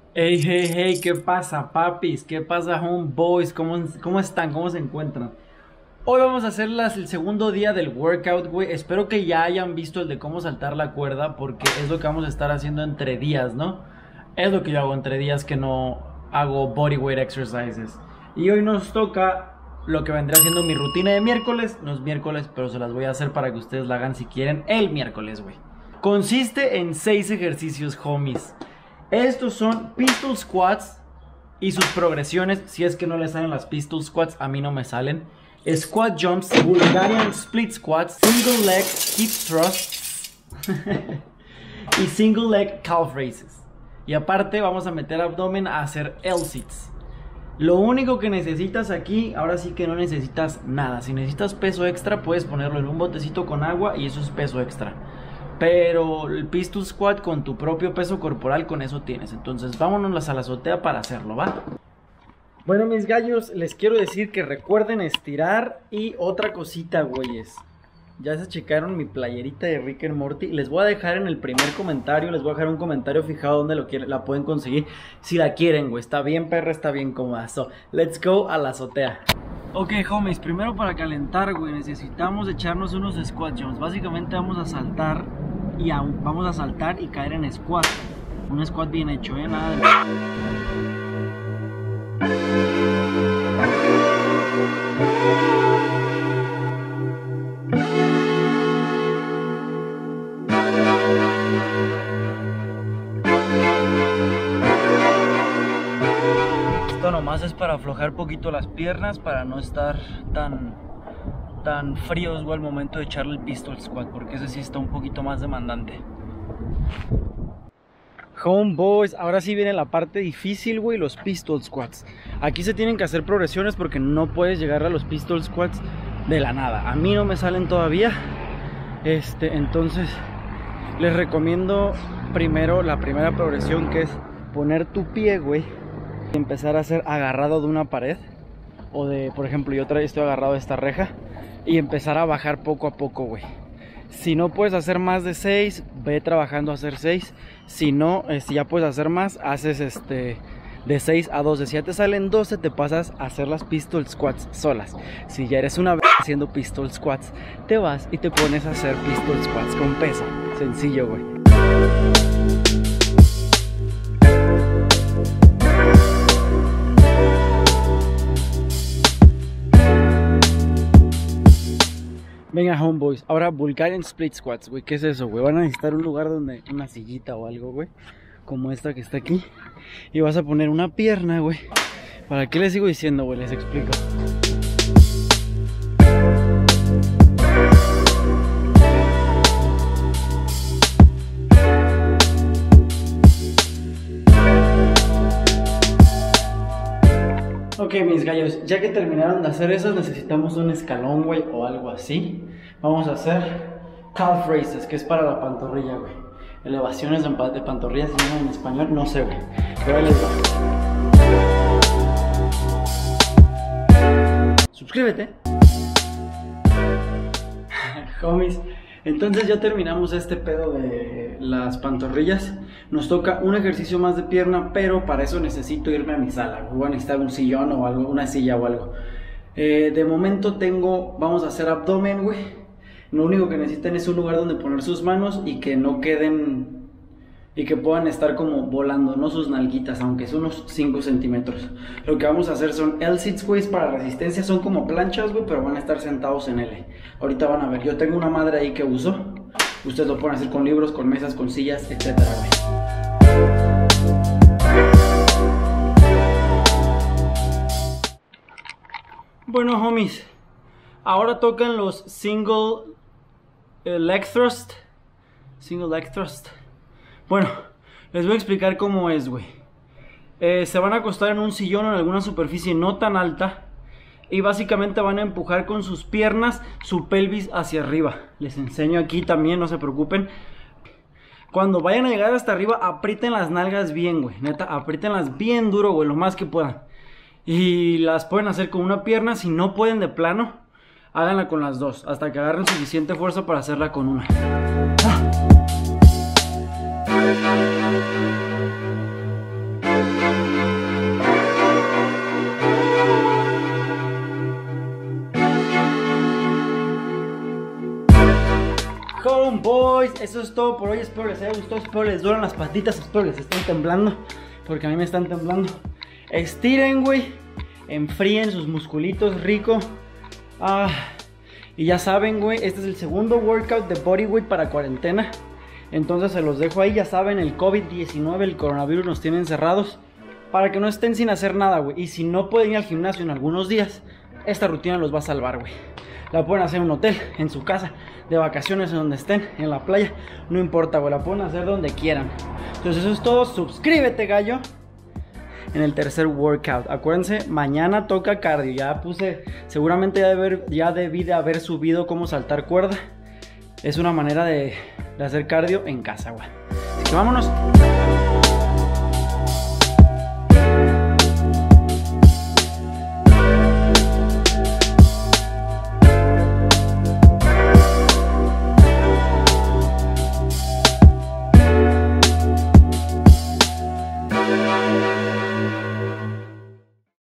Hey, hey, hey, ¿qué pasa, papis? ¿Qué pasa, homeboys? ¿Cómo están? ¿Cómo se encuentran? Hoy vamos a hacer el segundo día del workout, güey. Espero que ya hayan visto el de cómo saltar la cuerda, porque es lo que vamos a estar haciendo entre días, ¿no? Es lo que yo hago entre días que no hago bodyweight exercises. Y hoy nos toca lo que vendría siendo mi rutina de miércoles. No es miércoles, pero se las voy a hacer para que ustedes la hagan si quieren el miércoles, güey. Consiste en 6 ejercicios, homies. Estos son pistol squats y sus progresiones. Si es que no les salen las pistol squats, a mí no me salen. Squat jumps, Bulgarian split squats, single leg hip thrusts y single leg calf raises. Y aparte vamos a meter abdomen a hacer L-sits. Lo único que necesitas aquí, ahora sí que no necesitas nada. Si necesitas peso extra, puedes ponerlo en un botecito con agua y eso es peso extra. Pero el pistol squat con tu propio peso corporal, con eso tienes. Entonces vámonos a la azotea para hacerlo, ¿va? Bueno, mis gallos, les quiero decir que recuerden estirar. Y otra cosita, güeyes. Ya se checaron mi playerita de Rick and Morty. Les voy a dejar en el primer comentario, les voy a dejar un comentario fijado donde la pueden conseguir. Si la quieren, güey. Está bien perra, está bien cómoda. So, let's go a la azotea. Ok, homies, primero para calentar, güey, necesitamos echarnos unos squat jumps. Básicamente vamos a saltar y caer en squat. Un squat bien hecho, nada de... Esto nomás es para aflojar poquito las piernas, para no estar tan fríos, güey, al momento de echarle el pistol squat, porque ese sí está un poquito más demandante. Homeboys, ahora sí viene la parte difícil, güey, los pistol squats. Aquí se tienen que hacer progresiones porque no puedes llegar a los pistol squats de la nada. A mí no me salen todavía. Entonces les recomiendo primero la primera progresión, que es poner tu pie, güey, y empezar a hacer agarrado de una pared. O de, por ejemplo, yo estoy agarrado de esta reja. Y empezar a bajar poco a poco, güey. Si no puedes hacer más de 6, ve trabajando a hacer 6. Si no, si ya puedes hacer más, haces de 6 a 12. Si ya te salen 12, te pasas a hacer las pistol squats solas. Si ya eres una vez haciendo pistol squats, te vas y te pones a hacer pistol squats con peso. Sencillo, güey. Venga, homeboys, ahora Bulgarian split squats, güey. ¿Qué es eso, güey? Van a necesitar un lugar donde, una sillita o algo, güey, como esta que está aquí. Y vas a poner una pierna, güey. ¿Para qué les sigo diciendo, güey? Les explico. Ok, mis gallos, ya que terminaron de hacer eso, necesitamos un escalón, güey, o algo así. Vamos a hacer calf raises, que es para la pantorrilla, güey. Elevaciones de pantorrilla se llaman en español, no sé, güey. Pero ahí les va. Suscríbete. Homies, entonces ya terminamos este pedo de las pantorrillas. Nos toca un ejercicio más de pierna, pero para eso necesito irme a mi sala. Voy a necesitar un sillón o algo, una silla o algo. De momento vamos a hacer abdomen, güey. Lo único que necesitan es un lugar donde poner sus manos y que no queden, y que puedan estar como volando, no sus nalguitas, aunque son unos 5 centímetros. Lo que vamos a hacer son L-sits, güey, para resistencia. Son como planchas, güey, pero van a estar sentados en L. Ahorita van a ver, yo tengo una madre ahí que uso. Ustedes lo pueden hacer con libros, con mesas, con sillas, etcétera, güey. Bueno, homies, ahora tocan los single leg thrust. Single leg thrust. Bueno, les voy a explicar cómo es, güey. Se van a acostar en un sillón o en alguna superficie no tan alta. Y básicamente van a empujar con sus piernas su pelvis hacia arriba. Les enseño aquí también, no se preocupen. Cuando vayan a llegar hasta arriba, aprieten las nalgas bien, güey. Neta, apriétenlas bien duro, güey, lo más que puedan. Y las pueden hacer con una pierna. Si no pueden de plano, háganla con las dos, hasta que agarren suficiente fuerza para hacerla con una. boys, eso es todo por hoy. Espero les haya gustado, espero les duelen las patitas, espero les estén temblando, porque a mí me están temblando. Estiren, güey, enfríen sus musculitos rico. Y ya saben, güey, este es el segundo workout de bodyweight para cuarentena. Entonces se los dejo ahí, ya saben, el COVID-19, el coronavirus nos tiene encerrados, para que no estén sin hacer nada, güey. Y si no pueden ir al gimnasio en algunos días, esta rutina los va a salvar, güey. La pueden hacer en un hotel, en su casa, de vacaciones, en donde estén, en la playa. No importa, güey, la pueden hacer donde quieran. Entonces eso es todo, suscríbete, gallo. En el tercer workout, acuérdense, mañana toca cardio. Ya puse, seguramente ya debí de haber subido cómo saltar cuerda. Es una manera de hacer cardio en casa, güey. Así que vámonos.